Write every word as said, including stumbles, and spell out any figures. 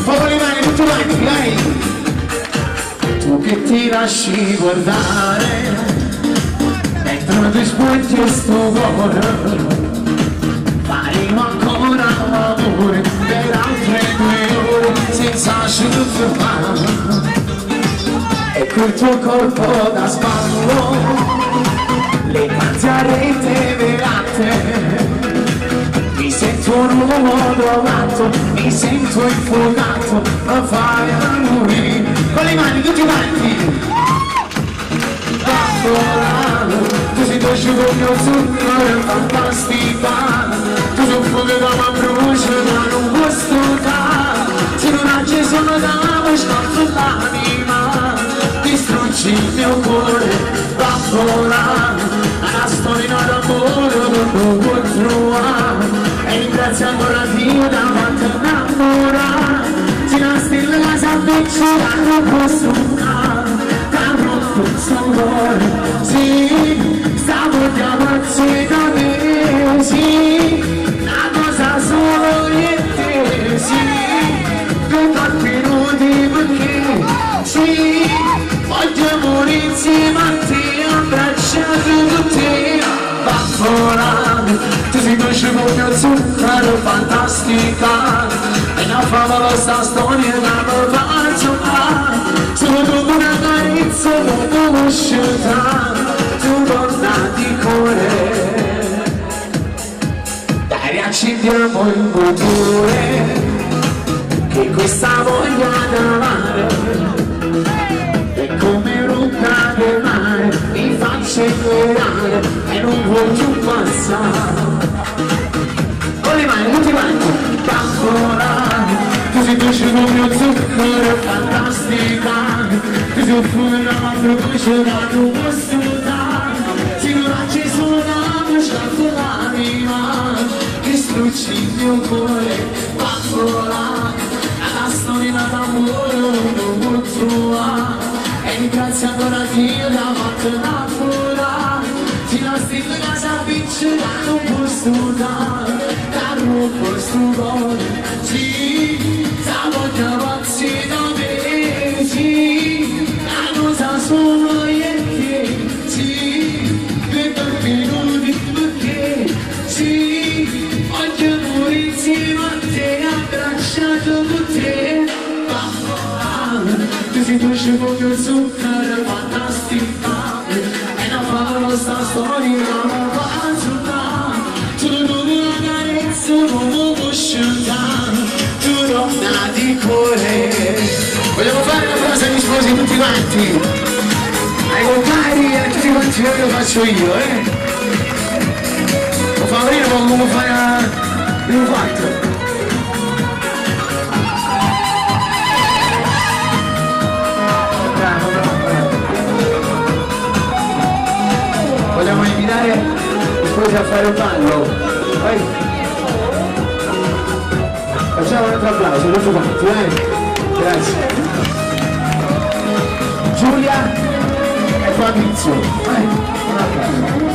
Popolo le mani tutti quanti, dai! Tu che ti lasci guardare mentre ti spunti sto cuore, faremo ancora l'amore per altre due ore senza fermare. E col tuo corpo da spallo, le cantarete velate, mi sento un uomo drogato, mi sento infuocato, lo fai a lui. Con le mani tutti quanti! Bambola, tu sei dolce con il mio zucchero, fantastica, tu sei un fuoco che mi brucia, ma non gusto da, se non hai acceso da me, scotto l'anima, distruggi il mio cuore. Bambola, una storia d'amore non può trovare, e ringrazio ancora Dio davanti a innamorare. Ti nascondi la salvezza, non posso fare, ti ha rotto il suo cuore. Sì, stavo chiamando da me, sì, una cosa solo io e te, sì, due quattro minuti perché, sì, voglio morire insieme a te, abbracciati con te. Bambola, tu sei dolce come il mio zucchero, fantastica, e una favolosa storia che mi fa giocare. Solo dopo una carezza non conosciuta, tu donna di cuore. Dai, riaccendiamo il motore, che questa voglia d'amare è come rotta del mare, mi fa accelerare e non vuoi più passare. Con le mani tutti quanti! Bambola, tu sei dolce come il mio zucchero, fantastica, tu sei un fuoco che mi brucia, ma non posso dare, se non hai acceso da me, scatto l'anima, distruggi il mio cuore. Bambola, la storia d'amore non può trovare, e ringrazio ancora Dio davanti a innamorare. Ti lasci in casa vincere, non posso dare, non posso dare. Sì, stavo chiamando da me, sì, la cosa sono io e te, sì, due per minuti perché, sì, voglio morire insieme a te, abbracciato con te. Bambola, tu sei dolce come il zucchero, fantastica, è una favolosa storia che mi fa giocare. Tu non una carezza, non lo posso dare, tu donna di cuore. Vogliamo fare una frase di sposi tutti quanti? Ai compari e a tutti quanti voi lo faccio io, eh? Lo fa prima come lo fai a... il fatto. Vogliamo invitare gli sposi a fare un ballo? Vai. Facciamo un altro applauso, tutti quanti, eh? Grazie. Giulia e Fabrizio, vai, un applauso.